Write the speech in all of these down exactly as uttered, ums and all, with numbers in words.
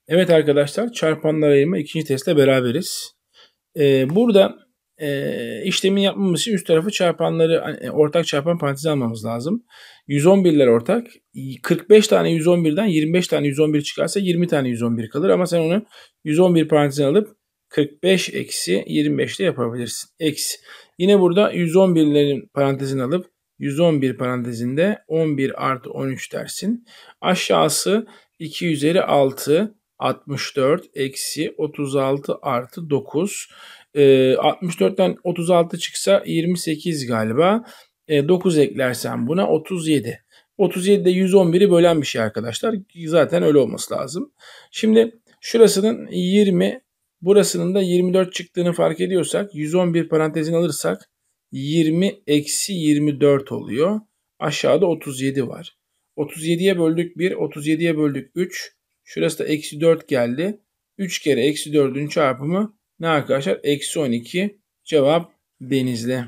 Evet arkadaşlar, çarpanlar ayırma ikinci testle beraberiz. Ee, burada e, işlemi yapmamız için üst tarafı çarpanları e, ortak çarpan parantezi almamız lazım. yüz on birler ortak. kırk beş tane yüz on birden yirmi beş tane yüz on bir çıkarsa yirmi tane yüz on bir kalır. Ama sen onu yüz on bir parantezine alıp kırk beş eksi yirmi beş ile yapabilirsin. Eksi. Yine burada yüz on birlerin parantezini alıp yüz on bir parantezinde on bir artı on üç dersin. Aşağısı iki üzeri altı. altmış dört eksi otuz altı artı dokuz. E, altmış dörtten otuz altı çıksa yirmi sekiz galiba. E, dokuz eklersen buna otuz yedi. otuz yedi de yüz on biri bölen bir şey arkadaşlar. Zaten öyle olması lazım. Şimdi şurasının yirmi, burasının da yirmi dört çıktığını fark ediyorsak yüz on bir parantezini alırsak yirmi eksi yirmi dört oluyor. Aşağıda otuz yedi var. otuz yediye böldük bir, otuz yediye böldük üç. Şurası da eksi dört geldi. üç kere eksi dördün çarpımı ne arkadaşlar? Eksi on iki. Cevap Denizli.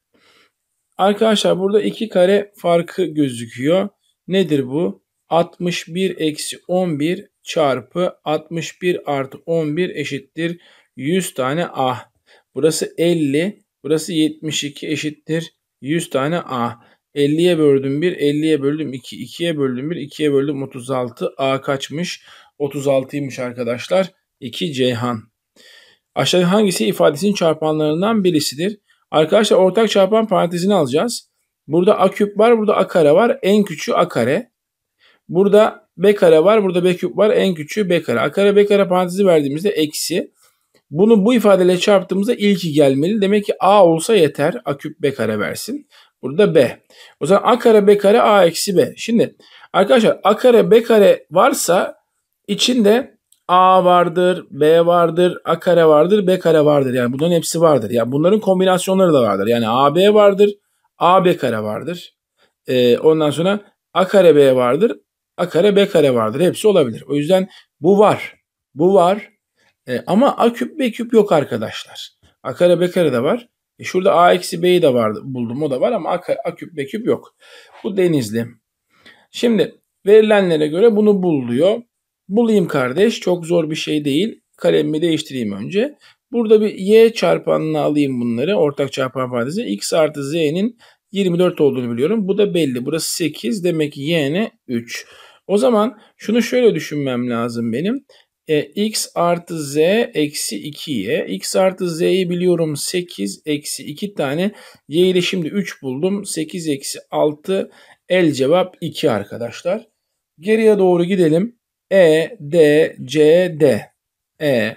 Arkadaşlar burada iki kare farkı gözüküyor. Nedir bu? altmış bir eksi on bir çarpı altmış bir artı on bir eşittir yüz tane A. Burası elli. Burası yetmiş iki eşittir yüz tane A. elliye böldüm bir, elliye böldüm iki, ikiye böldüm bir, ikiye böldüm otuz altı. A kaçmış? otuz altıymış arkadaşlar. iki Ceyhan. Aşağıdaki hangisi ifadesinin çarpanlarından birisidir? Arkadaşlar ortak çarpan parantezini alacağız. Burada A küp var, burada A kare var. En küçüğü A kare. Burada B kare var, burada B küp var. En küçüğü B kare. A kare B kare parantezi verdiğimizde eksi. Bunu bu ifadeyle çarptığımızda ilki gelmeli. Demek ki A olsa yeter. A küp B kare versin. Burada B. O zaman A kare B kare A eksi B. Şimdi arkadaşlar A kare B kare varsa içinde A vardır, B vardır, A kare vardır, B kare vardır. Yani bunların hepsi vardır. Yani bunların kombinasyonları da vardır. Yani A B vardır, A B kare vardır. Ee, ondan sonra A kare B vardır, A kare B kare vardır. Hepsi olabilir. O yüzden bu var. Bu var. Ee, ama A küp B küp yok arkadaşlar. A kare B kare de var. E şurada A eksi B'yi de var, buldum, o da var ama A, A küp B küp yok. Bu Denizli. Şimdi verilenlere göre bunu bul diyor. Bulayım kardeş. Çok zor bir şey değil. Kalemimi değiştireyim önce. Burada bir y çarpanını alayım bunları. Ortak çarpan parantezi. X artı z'nin yirmi dört olduğunu biliyorum. Bu da belli. Burası sekiz. Demek ki y'ne üç. O zaman şunu şöyle düşünmem lazım benim. E, x artı z eksi iki y. X artı z'yi biliyorum sekiz eksi iki tane. Y'yi de şimdi üç buldum. sekiz eksi altı. El cevap iki arkadaşlar. Geriye doğru gidelim. E, D, C, D. E,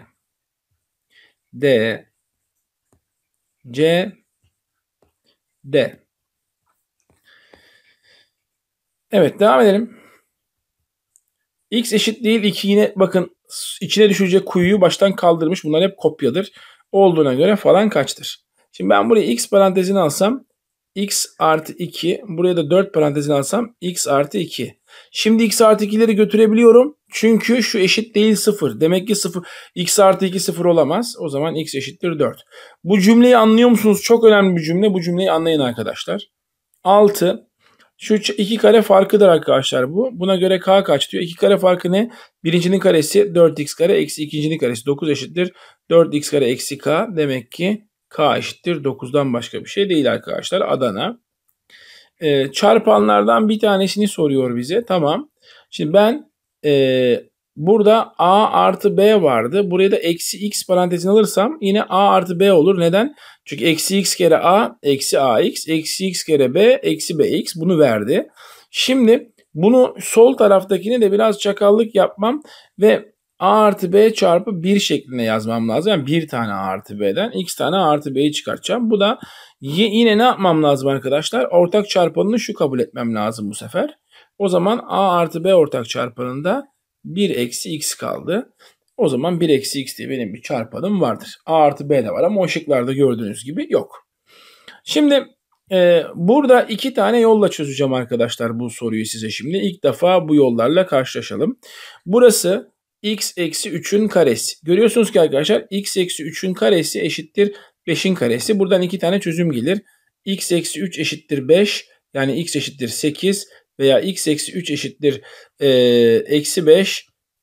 D, C, D. Evet, devam edelim. X eşit değil iki, yine bakın içine düşecek kuyuyu baştan kaldırmış. Bunlar hep kopyadır. Olduğuna göre falan kaçtır? Şimdi ben buraya x parantezini alsam x artı iki. Buraya da dört parantezini alsam x artı iki. Şimdi x artı ikileri götürebiliyorum. Çünkü şu eşit değil sıfır. Demek ki sıfır. X artı iki sıfır olamaz. O zaman x eşittir dört. Bu cümleyi anlıyor musunuz? Çok önemli bir cümle. Bu cümleyi anlayın arkadaşlar. altı. Şu iki kare farkıdır arkadaşlar bu. Buna göre k kaç diyor? iki kare farkı ne? Birincinin karesi dört x kare eksi ikincinin karesi dokuz eşittir. dört x kare eksi k. Demek ki k eşittir dokuzdan başka bir şey değil arkadaşlar. Adana. Ee, çarpanlardan bir tanesini soruyor bize. Tamam. Şimdi ben e, burada a artı b vardı. Buraya da eksi x parantezini alırsam yine a artı b olur. Neden? Çünkü eksi x kere a eksi ax eksi x kere b eksi bx bunu verdi. Şimdi bunu sol taraftakini de biraz çakallık yapmam ve a artı b çarpı bir şeklinde yazmam lazım. Yani bir tane a artı b'den x tane a artı b'yi çıkartacağım. Bu da yine ne yapmam lazım arkadaşlar? Ortak çarpanını şu kabul etmem lazım bu sefer. O zaman a artı b ortak çarpanında bir eksi x kaldı. O zaman bir eksi x diye benim bir çarpanım vardır. A artı b de var ama o şıklarda gördüğünüz gibi yok. Şimdi e, burada iki tane yolla çözeceğim arkadaşlar bu soruyu size şimdi. İlk defa bu yollarla karşılaşalım. Burası x eksi üçün karesi. Görüyorsunuz ki arkadaşlar x eksi üçün karesi eşittir beşin karesi. Buradan iki tane çözüm gelir. X eksi üç eşittir beş. Yani x eşittir sekiz. Veya x eksi üç eşittir e, eksi beş.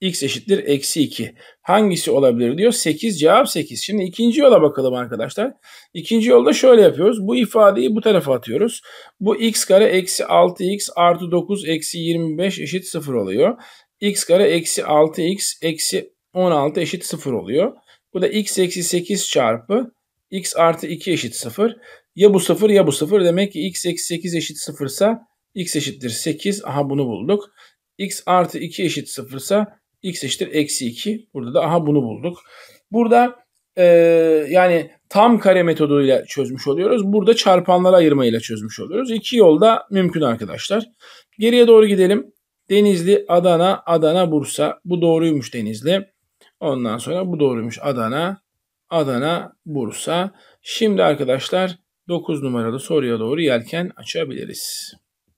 x eşittir eksi iki. Hangisi olabilir diyor. sekiz, cevap sekiz. Şimdi ikinci yola bakalım arkadaşlar. İkinci yolda şöyle yapıyoruz. Bu ifadeyi bu tarafa atıyoruz. Bu x kare eksi altı x artı dokuz eksi yirmi beş eşit sıfır oluyor. X kare eksi altı x eksi on altı eşit sıfır oluyor. Bu da x eksi sekiz çarpı x artı iki eşit sıfır. Ya bu sıfır ya bu sıfır. Demek ki x eksi sekiz eşit sıfırsa x eşittir sekiz. Aha bunu bulduk. X artı iki eşit sıfırsa x eşittir eksi iki. Burada da aha bunu bulduk. Burada e, yani tam kare metoduyla çözmüş oluyoruz. Burada çarpanlara ayırmayla çözmüş oluyoruz. İki yolda mümkün arkadaşlar. Geriye doğru gidelim. Denizli, Adana, Adana, Bursa. Bu doğruymuş Denizli. Ondan sonra bu doğruymuş Adana, Adana, Bursa. Şimdi arkadaşlar dokuz numaralı soruya doğru yelken açabiliriz.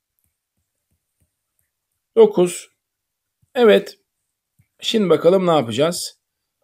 dokuz. Evet. Şimdi bakalım ne yapacağız?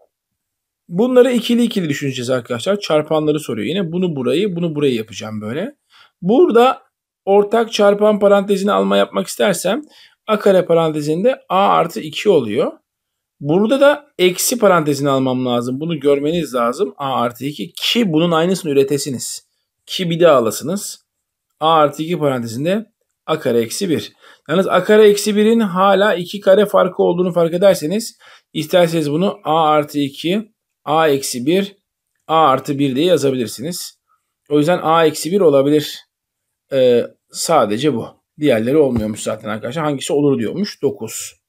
Bunları ikili ikili düşüneceğiz arkadaşlar. Çarpanları soruyor yine. Bunu burayı, bunu burayı yapacağım böyle. Burada ortak çarpan parantezini alma yapmak istersem a kare parantezinde a artı iki oluyor. Burada da eksi parantezini almam lazım. Bunu görmeniz lazım. A artı iki ki bunun aynısını üretesiniz. Ki bir daha alasınız. A artı iki parantezinde a kare eksi bir. Yalnız a kare eksi birin hala iki kare farkı olduğunu fark ederseniz isterseniz bunu a artı iki, a eksi bir, a artı bir diye yazabilirsiniz. O yüzden a eksi bir olabilir. Ee, sadece bu. Diğerleri olmuyormuş zaten arkadaşlar. Hangisi olur diyormuş. dokuz.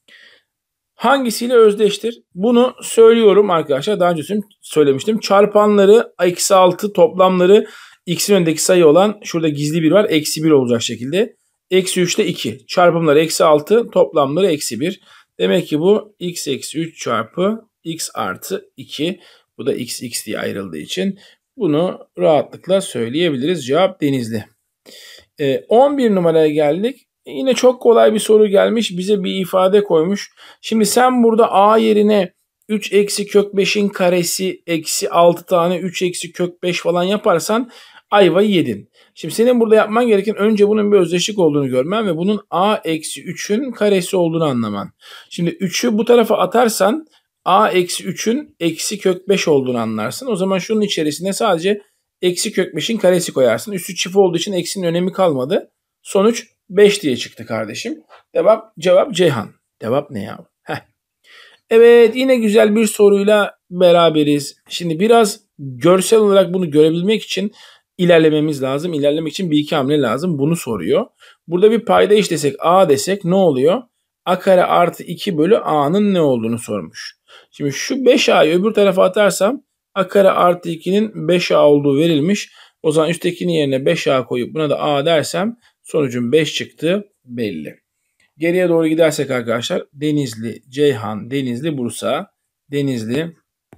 Hangisiyle özdeştir? Bunu söylüyorum arkadaşlar. Daha önce söylemiştim. Çarpanları eksi altı, toplamları x'in önündeki sayı olan şurada gizli bir var. Eksi bir olacak şekilde. Eksi üçte iki. Çarpımları eksi altı, toplamları eksi bir. Demek ki bu x eksi üç çarpı x artı iki. Bu da x x diye ayrıldığı için bunu rahatlıkla söyleyebiliriz. Cevap Denizli. Ee, on bir numaraya geldik. Yine çok kolay bir soru gelmiş. Bize bir ifade koymuş. Şimdi sen burada a yerine üç eksi kök beşin karesi eksi altı tane üç eksi kök beş falan yaparsan ayvayı yedin. Şimdi senin burada yapman gereken önce bunun bir özdeşlik olduğunu görmen ve bunun a eksi üçün karesi olduğunu anlaman. Şimdi üçü bu tarafa atarsan a eksi üçün eksi kök beş olduğunu anlarsın. O zaman şunun içerisine sadece eksi kök beşin karesi koyarsın. Üstü çift olduğu için eksinin önemi kalmadı. Sonuç beş diye çıktı kardeşim. Cevap, cevap Ceyhan. Cevap ne ya? Heh. Evet, yine güzel bir soruyla beraberiz. Şimdi biraz görsel olarak bunu görebilmek için ilerlememiz lazım. İlerlemek için bir iki hamle lazım. Bunu soruyor. Burada bir payda işlesek a desek ne oluyor? A kare artı iki bölü a'nın ne olduğunu sormuş. Şimdi şu beş a'yı öbür tarafa atarsam a kare artı ikinin beş a olduğu verilmiş. O zaman üsttekinin yerine beş a koyup buna da a dersem sonucun beş çıktı belli. Geriye doğru gidersek arkadaşlar Denizli, Ceyhan, Denizli, Bursa, Denizli,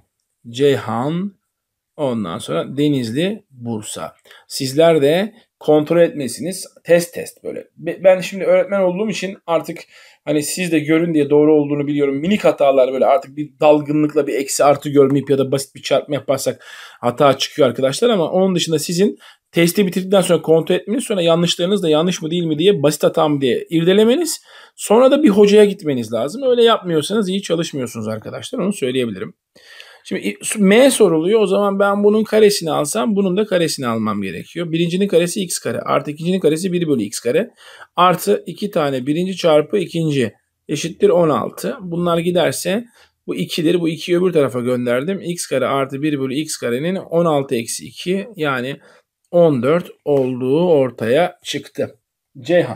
Ceyhan, ondan sonra Denizli, Bursa. Sizler de kontrol etmesiniz. Test test böyle. Ben şimdi öğretmen olduğum için artık hani siz de görün diye doğru olduğunu biliyorum. Minik hatalar böyle artık bir dalgınlıkla bir eksi artı görmeyip ya da basit bir çarpma yaparsak hata çıkıyor arkadaşlar ama onun dışında sizin testi bitirdikten sonra kontrol etmeniz, sonra yanlışlarınız da yanlış mı değil mi diye, basit hata mı diye irdelemeniz, sonra da bir hocaya gitmeniz lazım. Öyle yapmıyorsanız iyi çalışmıyorsunuz arkadaşlar, onu söyleyebilirim. Şimdi M soruluyor, o zaman ben bunun karesini alsam bunun da karesini almam gerekiyor. Birincinin karesi x kare artı ikincinin karesi bir bölü x kare artı iki tane birinci çarpı ikinci eşittir on altı. Bunlar giderse bu ikidir. Bu ikiyi öbür tarafa gönderdim. X kare artı bir bölü x karenin on altı eksi iki yani on dört olduğu ortaya çıktı. Ceyhan.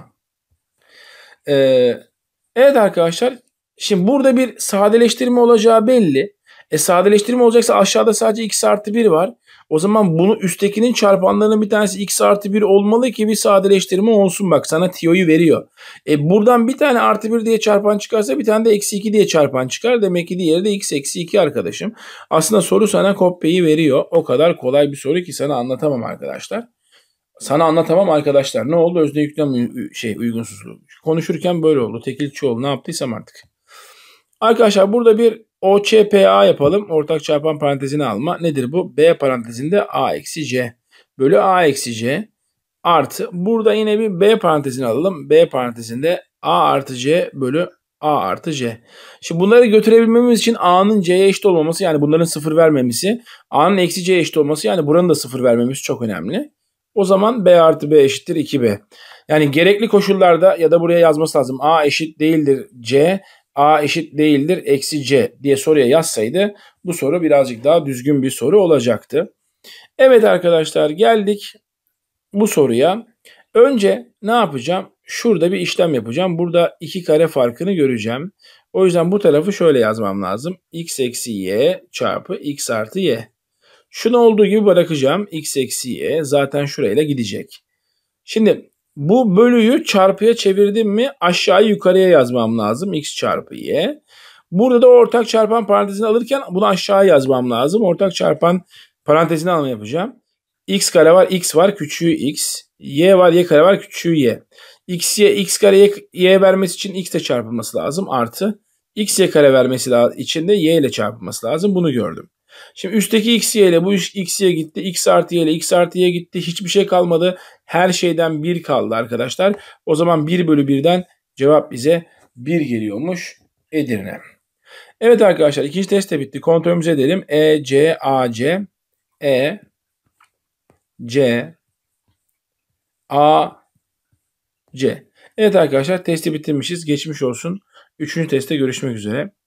Ee, evet arkadaşlar. Şimdi burada bir sadeleştirme olacağı belli. E sadeleştirme olacaksa aşağıda sadece x artı bir var. O zaman bunu üsttekinin çarpanlarının bir tanesi x artı bir olmalı ki bir sadeleştirme olsun. Bak sana tiyoyu veriyor. E buradan bir tane artı bir diye çarpan çıkarsa bir tane de eksi iki diye çarpan çıkar. Demek ki diğeri de x eksi iki arkadaşım. Aslında soru sana kopyayı veriyor. O kadar kolay bir soru ki sana anlatamam arkadaşlar. Sana anlatamam arkadaşlar. Ne oldu? Özne yüklem şey uygunsuzluğu. Konuşurken böyle oldu. Tekil çoğul ne yaptıysam artık. Arkadaşlar burada bir O Ç P A yapalım. Ortak çarpan parantezini alma. Nedir bu? B parantezinde A eksi C bölü A eksi C artı. Burada yine bir B parantezini alalım. B parantezinde A artı C bölü A artı C. Şimdi bunları götürebilmemiz için A'nın C'ye eşit olmaması, yani bunların sıfır vermemesi, A'nın eksi C'ye eşit olması, yani buranın da sıfır vermemesi çok önemli. O zaman B artı B eşittir iki B. Yani gerekli koşullarda ya da buraya yazması lazım. A eşit değildir C, A eşit değildir eksi C diye soruya yazsaydı bu soru birazcık daha düzgün bir soru olacaktı. Evet arkadaşlar, geldik bu soruya. Önce ne yapacağım? Şurada bir işlem yapacağım. Burada iki kare farkını göreceğim. O yüzden bu tarafı şöyle yazmam lazım. X eksi y çarpı x artı y. Şunu olduğu gibi bırakacağım. X eksi y zaten şurayla gidecek. Şimdi bu bölüyü çarpıya çevirdim mi aşağıya yukarıya yazmam lazım. X çarpı y. Burada da ortak çarpan parantezini alırken bunu aşağıya yazmam lazım. Ortak çarpan parantezini alma yapacağım. X kare var, x var, küçüğü x. Y var, y kare var, küçüğü y. X, y, x kare y, y vermesi için x ile çarpılması lazım. Artı x, y kare vermesi için de y ile çarpılması lazım. Bunu gördüm. Şimdi üstteki x, y ile bu x, y gitti. X artı y ile x artı y gitti. Hiçbir şey kalmadı. Her şeyden bir kaldı arkadaşlar. O zaman bir bölü birden cevap bize bir geliyormuş Edirne. Evet arkadaşlar, ikinci test de bitti. Kontrolümüzü edelim. E, C, A, C, E, C, A, C. Evet arkadaşlar, testi bitirmişiz. Geçmiş olsun. Üçüncü testte görüşmek üzere.